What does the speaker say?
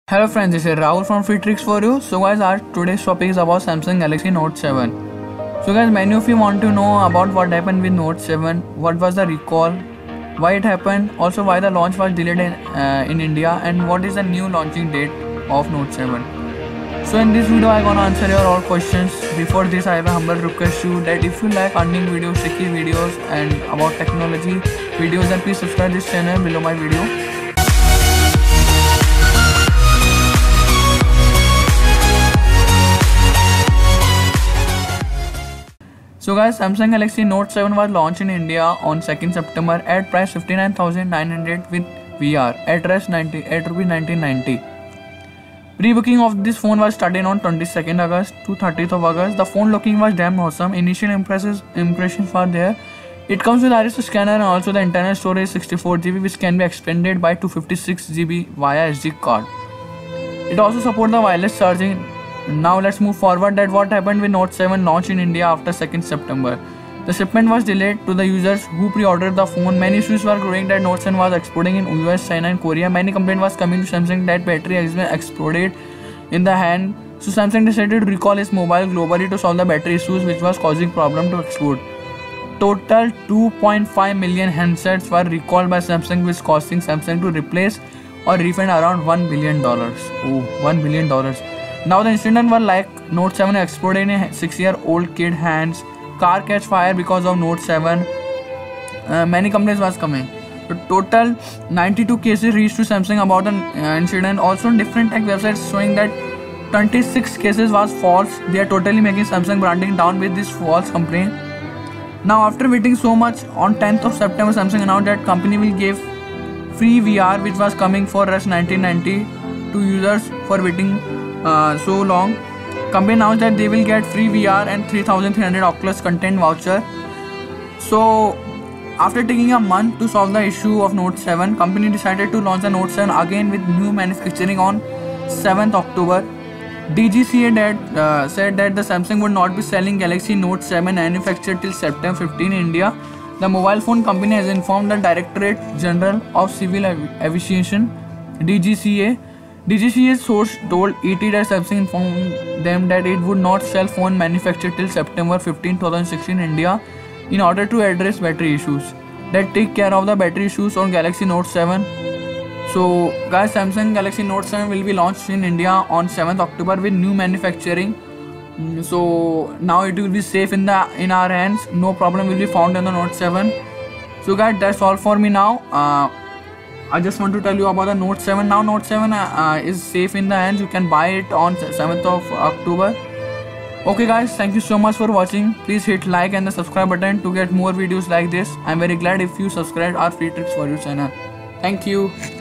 Hello friends, this is Rahul from Free Tricks for you. So guys, our today's topic is about Samsung Galaxy Note 7. So guys, many of you want to know about what happened with Note 7, what was the recall, why it happened, also why the launch was delayed in India, and what is the new launching date of Note 7. So in this video, I'm gonna answer your all questions. Before this, I have a humble request to you that if you like earning videos, tricky videos, and about technology videos, then please subscribe this channel below my video. So guys, Samsung Galaxy Note 7 was launched in India on 2nd September at price 59,900 with VR at rest 1990. Pre-booking of this phone was started on 22nd August to 30th of August. The phone looking was damn awesome. Initial impressions were there. It comes with iris scanner and also the internal storage 64GB which can be expanded by 256GB via SD card. It also supports the wireless charging. Now let's move forward that what happened with Note 7 launch in India after 2nd September. The shipment was delayed to the users who pre-ordered the phone. Many issues were growing that Note 7 was exploding in US, China and Korea. Many complaints was coming to Samsung that battery has been exploded in the hand. So Samsung decided to recall its mobile globally to solve the battery issues which was causing problem to explode. Total 2.5 million handsets were recalled by Samsung, which costing Samsung to replace or refund around $1 billion. Oh, $1 billion. Now the incident was like Note 7 exploded in a 6-year-old kid hands. Car catch fire because of Note 7. Many complaints was coming. So total 92 cases reached to Samsung about the incident. Also different tech websites showing that 26 cases was false. They are totally making Samsung branding down with this false complaint. Now after waiting so much, on 10th of September Samsung announced that company will give free VR which was coming for rest 1990 to users for waiting so long. Company announced that they will get free VR and 3,300 Oculus content voucher. So after taking a month to solve the issue of Note 7, company decided to launch the Note 7 again with new manufacturing on 7th October. DGCA said that the Samsung would not be selling Galaxy Note 7 manufactured till September 15 in India. The mobile phone company has informed the Directorate General of Civil Aviation (DGCA). DGCA source told ET that Samsung informed them that it would not sell phone manufactured till September 15, 2016 in India in order to address battery issues that take care of the battery issues on Galaxy Note 7. So guys, Samsung Galaxy Note 7 will be launched in India on 7th October with new manufacturing. So now it will be safe in our hands. No problem will be found on the Note 7. So guys, that's all for me now. I just want to tell you about the Note 7. Now Note 7 is safe in the hands. You can buy it on 7th of October. Okay guys, thank you so much for watching. Please hit like and the subscribe button to get more videos like this. I'm very glad if you subscribe our Free Tricks for You channel. Thank you.